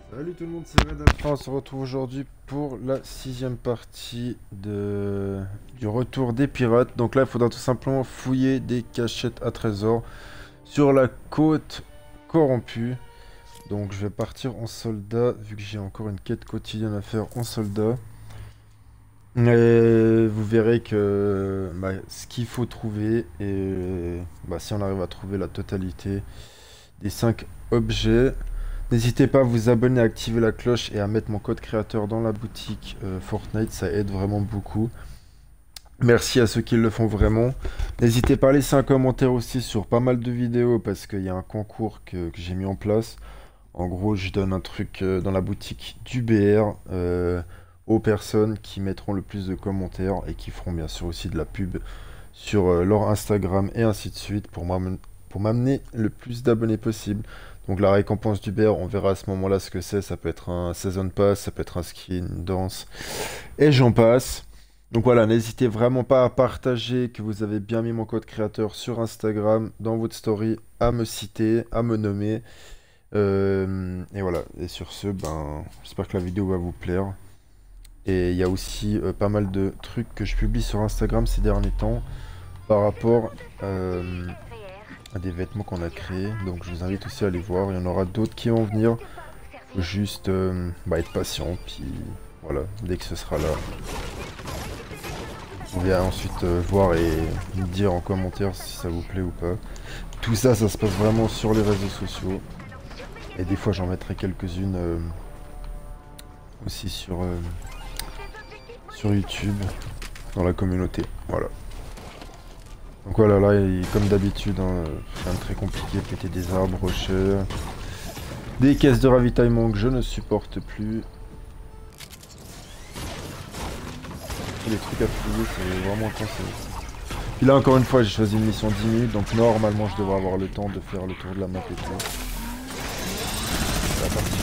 Salut tout le monde, c'est Red Alpha. On se retrouve aujourd'hui pour la sixième partie du retour des pirates. Donc là, il faudra tout simplement fouiller des cachettes à trésors sur la côte corrompue. Donc je vais partir en soldat, vu que j'ai encore une quête quotidienne à faire en soldat. Et vous verrez que ce qu'il faut trouver, et si on arrive à trouver la totalité des 5 objets. N'hésitez pas à vous abonner, à activer la cloche et à mettre mon code créateur dans la boutique Fortnite, ça aide vraiment beaucoup. Merci à ceux qui le font vraiment. N'hésitez pas à laisser un commentaire aussi sur pas mal de vidéos parce qu'il y a un concours que j'ai mis en place. En gros, je donne un truc dans la boutique du BR aux personnes qui mettront le plus de commentaires et qui feront bien sûr aussi de la pub sur leur Instagram et ainsi de suite pour m'amener le plus d'abonnés possible. Donc la récompense du BR, on verra à ce moment-là ce que c'est. Ça peut être un Season Pass, ça peut être un skin, une danse, et j'en passe. Donc voilà, n'hésitez vraiment pas à partager que vous avez bien mis mon code créateur sur Instagram, dans votre story, à me citer, à me nommer. Et voilà, et sur ce, j'espère que la vidéo va vous plaire. Et il y a aussi pas mal de trucs que je publie sur Instagram ces derniers temps par rapport à des vêtements qu'on a créés. Donc je vous invite aussi à les voir. Il y en aura d'autres qui vont venir. Faut juste être patient. Puis voilà, dès que ce sera là, vous pouvez ensuite voir et me dire en commentaire si ça vous plaît ou pas. Tout ça, ça se passe vraiment sur les réseaux sociaux. Et des fois, j'en mettrai quelques-unes aussi sur YouTube, dans la communauté. Voilà. Donc voilà, là, comme d'habitude, hein, rien de très compliqué, péter des arbres, rochers, des caisses de ravitaillement que je ne supporte plus. Les trucs à fouiller, c'est vraiment conseillé. Puis là, encore une fois, j'ai choisi une mission 10 minutes, donc normalement, je devrais avoir le temps de faire le tour de la map et tout. La partie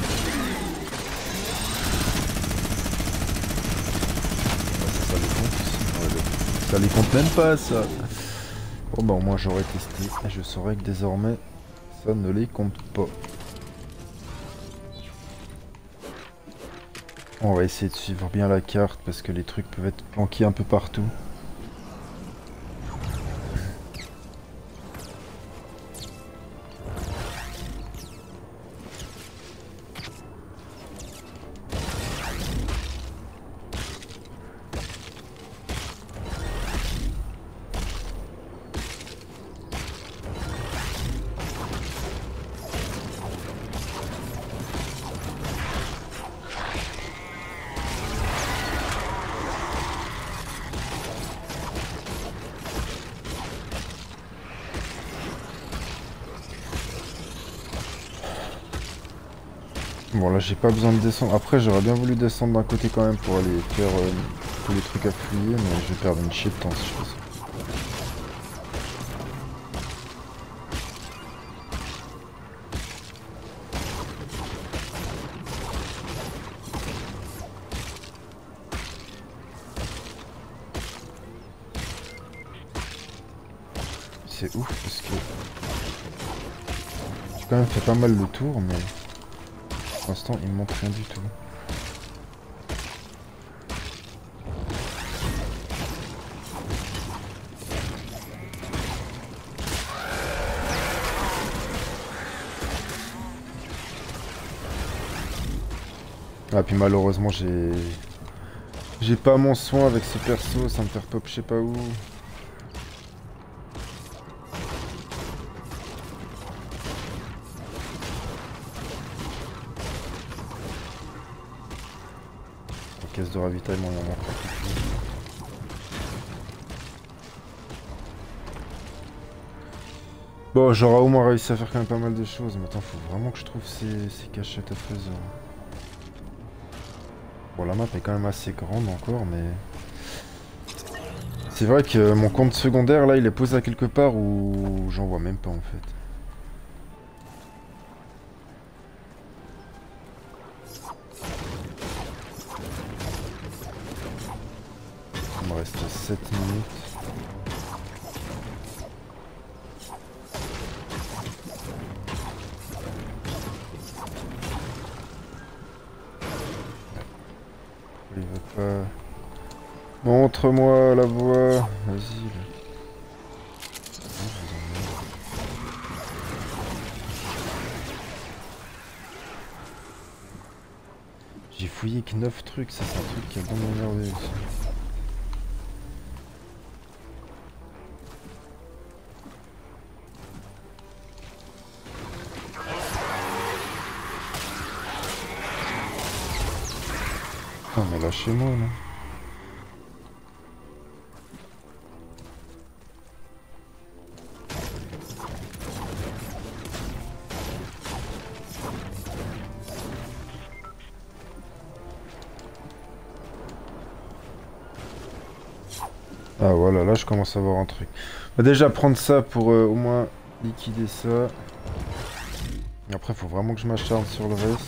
ça les compte aussi. Ouais, ça les compte même pas, ça. Bon, bah, au moins, j'aurais testé et je saurais que désormais, ça ne les compte pas. On va essayer de suivre bien la carte parce que les trucs peuvent être planqués un peu partout. Bon là j'ai pas besoin de descendre. Après j'aurais bien voulu descendre d'un côté quand même pour aller faire tous les trucs à fouiller, mais je vais perdre une shit de temps si je fais ça. C'est ouf parce que j'ai quand même fait pas mal le tour, mais pour l'instant il me montre rien du tout. Ah puis malheureusement j'ai pas mon soin avec ce perso, ça me fait pop je sais pas où. La caisse de ravitaillement il en manque pas beaucoup. Bon j'aurai au moins réussi à faire quand même pas mal de choses, mais attends faut vraiment que je trouve ces cachettes à trésors. Bon la map est quand même assez grande encore, mais c'est vrai que mon compte secondaire là il est posé à quelque part où j'en vois même pas en fait. Il me reste 7 minutes. Il veut pas... Montre-moi la voie. Vas-y. Là. J'ai fouillé que 9 trucs, ça c'est un truc qui a bien m'énervé aussi. Oh mais lâchez-moi là. Ah voilà, là je commence à voir un truc. On va déjà prendre ça pour au moins liquider ça. Et après faut vraiment que je m'acharne sur le reste.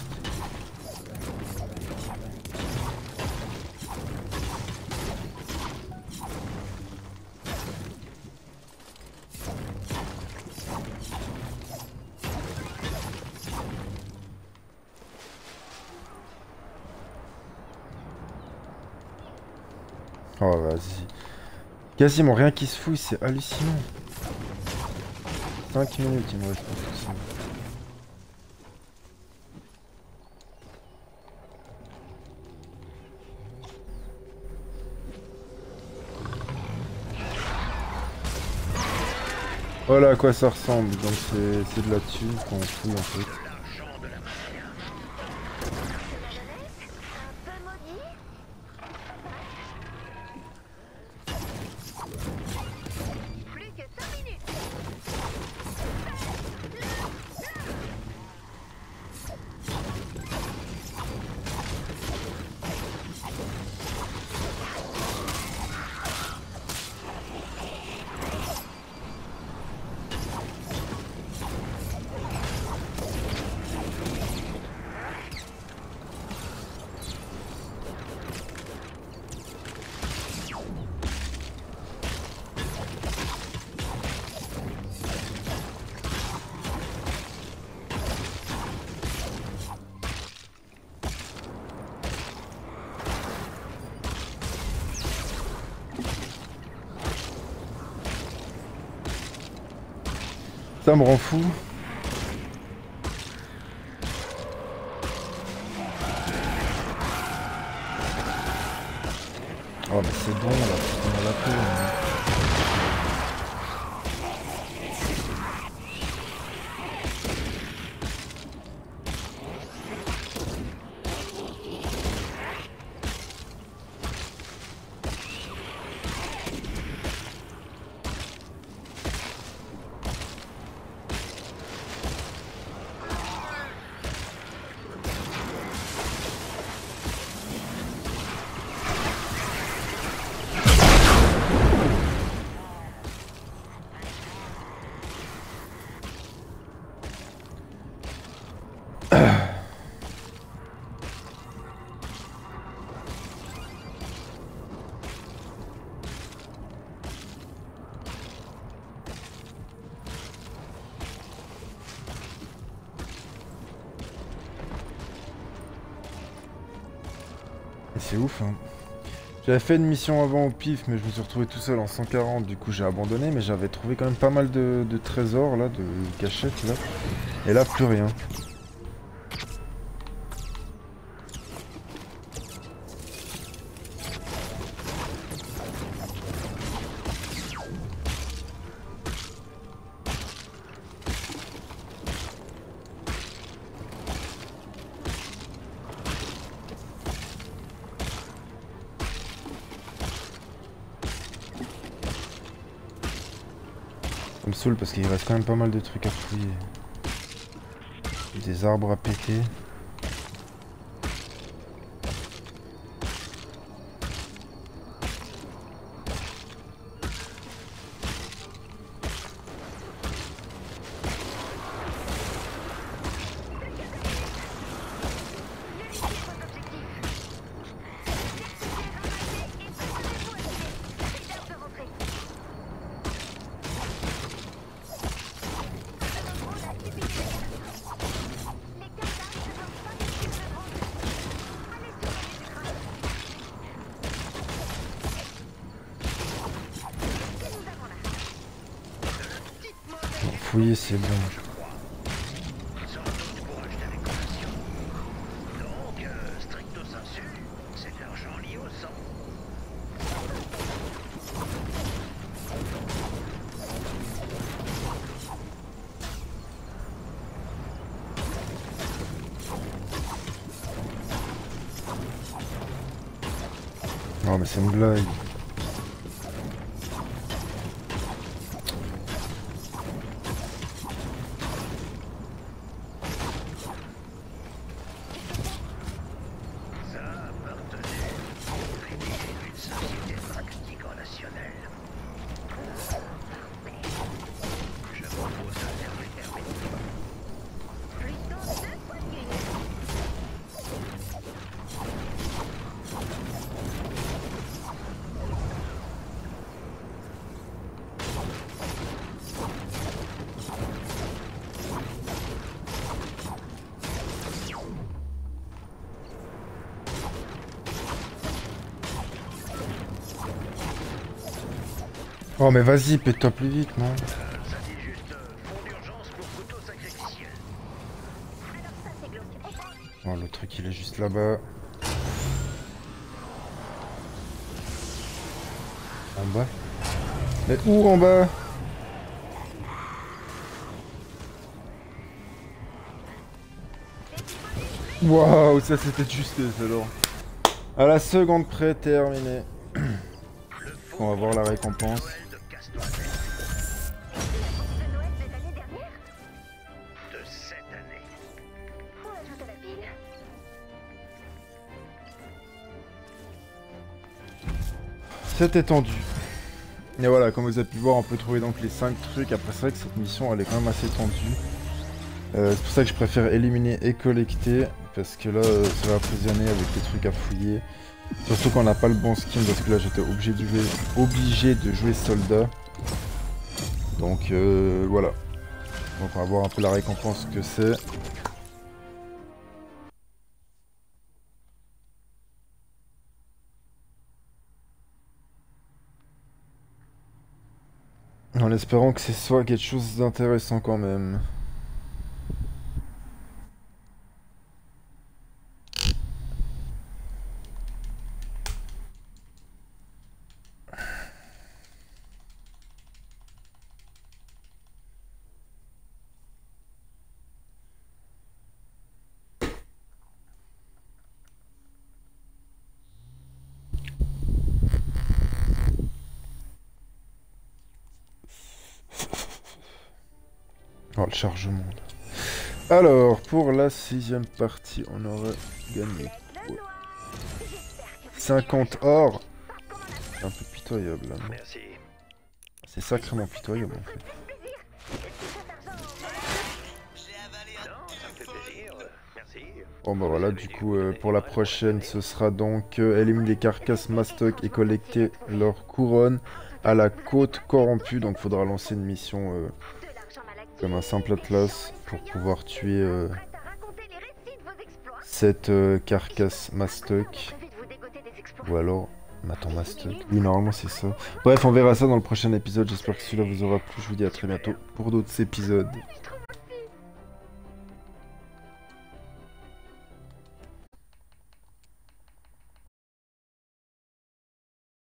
Oh vas-y. Quasiment rien qui se fouille, c'est hallucinant. 5 minutes il me reste pour tout ça. Voilà à quoi ça ressemble, donc c'est de la thune qu'on fouille en fait. Ça me rend fou. Oh mais c'est bon là, putain la peau. Hein. C'est ouf hein. J'avais fait une mission avant au pif mais je me suis retrouvé tout seul en 140, du coup j'ai abandonné, mais j'avais trouvé quand même pas mal de trésors là, de cachettes là. Et là plus rien. Ça me saoule parce qu'il reste quand même pas mal de trucs à fouiller. Des arbres à péter. fouiller, c'est bon. Non mais c'est une blague. Oh mais vas-y, pète-toi plus vite, non? Oh le truc il est juste là-bas. En bas? Mais où en bas? Waouh, ça c'était juste alors. À la seconde près, terminé. On va voir la récompense. C'était tendu. Et voilà, comme vous avez pu voir, on peut trouver donc les 5 trucs. Après, c'est vrai que cette mission, elle est quand même assez tendue. C'est pour ça que je préfère éliminer et collecter. Parce que là, ça va approvisionner avec des trucs à fouiller. Surtout quand on n'a pas le bon skin, parce que là, j'étais obligé de jouer soldat. Donc, voilà. Donc, on va voir un peu la récompense que c'est. En espérant que ce soit quelque chose d'intéressant quand même. Oh, le chargement. Alors, pour la 6ème partie, on aurait gagné quoi? 50 or. C'est un peu pitoyable là. C'est sacrément pitoyable en fait. Bon bah voilà, du coup pour la prochaine ce sera donc éliminer les carcasses mastoc et collecter leur couronne à la côte corrompue. Donc faudra lancer une mission comme un simple atlas pour pouvoir tuer cette carcasse mastoc. Ou alors Maton mastoc. Oui normalement c'est ça. Bref on verra ça dans le prochain épisode. J'espère que celui-là vous aura plu. Je vous dis à très bientôt pour d'autres épisodes.